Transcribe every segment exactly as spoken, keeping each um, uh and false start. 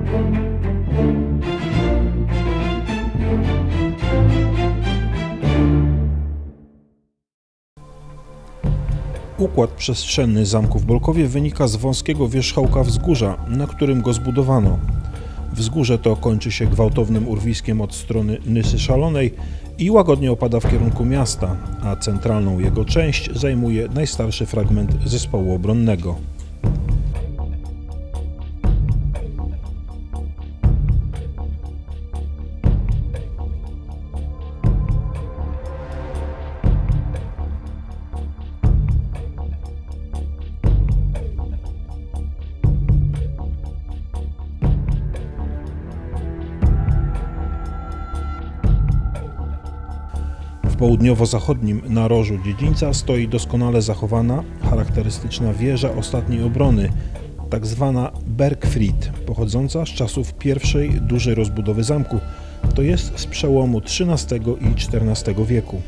Układ przestrzenny zamku w Bolkowie wynika z wąskiego wierzchołka wzgórza, na którym go zbudowano. Wzgórze to kończy się gwałtownym urwiskiem od strony Nysy Szalonej i łagodnie opada w kierunku miasta, a centralną jego część zajmuje najstarszy fragment zespołu obronnego. W południowo-zachodnim narożu dziedzińca stoi doskonale zachowana, charakterystyczna wieża ostatniej obrony, tak zwana Bergfried, pochodząca z czasów pierwszej dużej rozbudowy zamku, to jest z przełomu trzynastego i czternastego wieku.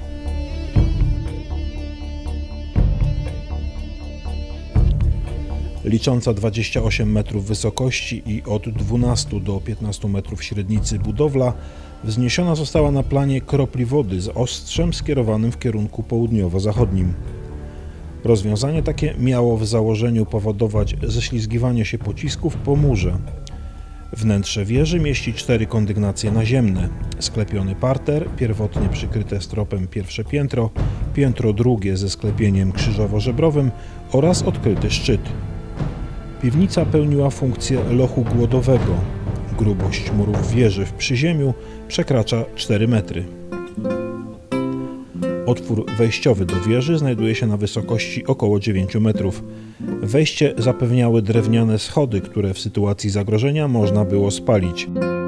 Licząca dwadzieścia osiem metrów wysokości i od dwunastu do piętnastu metrów średnicy budowla wzniesiona została na planie kropli wody z ostrzem skierowanym w kierunku południowo-zachodnim. Rozwiązanie takie miało w założeniu powodować ześlizgiwanie się pocisków po murze. Wnętrze wieży mieści cztery kondygnacje naziemne: sklepiony parter, pierwotnie przykryte stropem pierwsze piętro, piętro drugie ze sklepieniem krzyżowo-żebrowym oraz odkryty szczyt. Piwnica pełniła funkcję lochu głodowego. Grubość murów wieży w przyziemiu przekracza cztery metry. Otwór wejściowy do wieży znajduje się na wysokości około dziewięciu metrów. Wejście zapewniały drewniane schody, które w sytuacji zagrożenia można było spalić.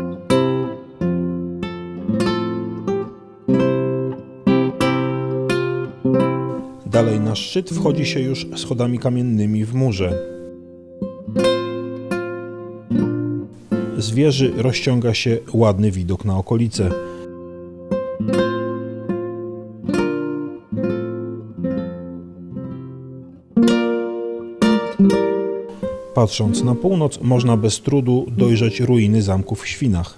Dalej na szczyt wchodzi się już schodami kamiennymi w murze. Z wieży rozciąga się ładny widok na okolice. Patrząc na północ, można bez trudu dojrzeć ruiny zamku w Świnach.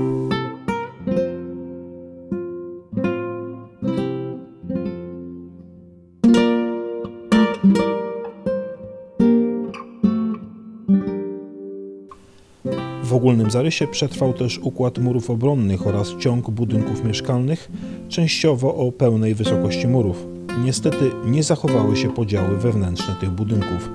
W ogólnym zarysie przetrwał też układ murów obronnych oraz ciąg budynków mieszkalnych, częściowo o pełnej wysokości murów. Niestety nie zachowały się podziały wewnętrzne tych budynków.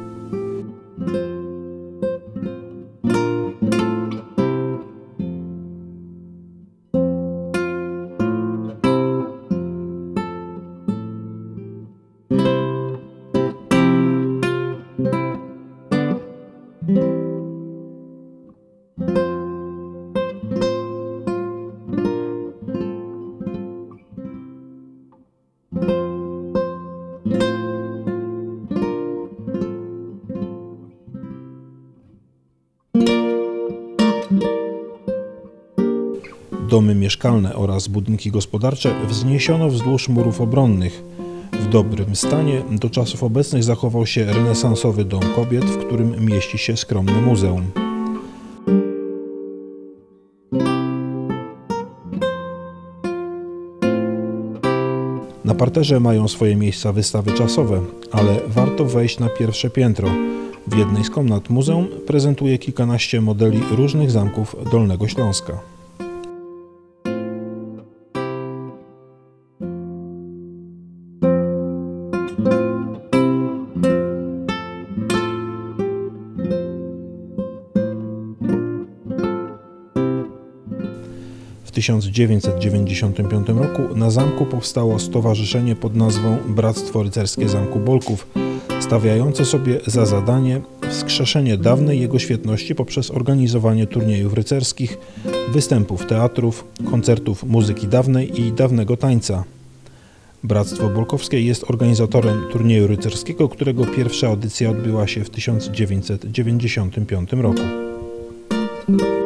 Domy mieszkalne oraz budynki gospodarcze wzniesiono wzdłuż murów obronnych. W dobrym stanie do czasów obecnych zachował się renesansowy dom kobiet, w którym mieści się skromne muzeum. Na parterze mają swoje miejsca wystawy czasowe, ale warto wejść na pierwsze piętro. W jednej z komnat muzeum prezentuje kilkanaście modeli różnych zamków Dolnego Śląska. W tysiąc dziewięćset dziewięćdziesiątym piątym roku na zamku powstało stowarzyszenie pod nazwą Bractwo Rycerskie Zamku Bolków, stawiające sobie za zadanie wskrzeszenie dawnej jego świetności poprzez organizowanie turniejów rycerskich, występów teatrów, koncertów muzyki dawnej i dawnego tańca. Bractwo Bolkowskie jest organizatorem turnieju rycerskiego, którego pierwsza edycja odbyła się w tysiąc dziewięćset dziewięćdziesiątym piątym roku.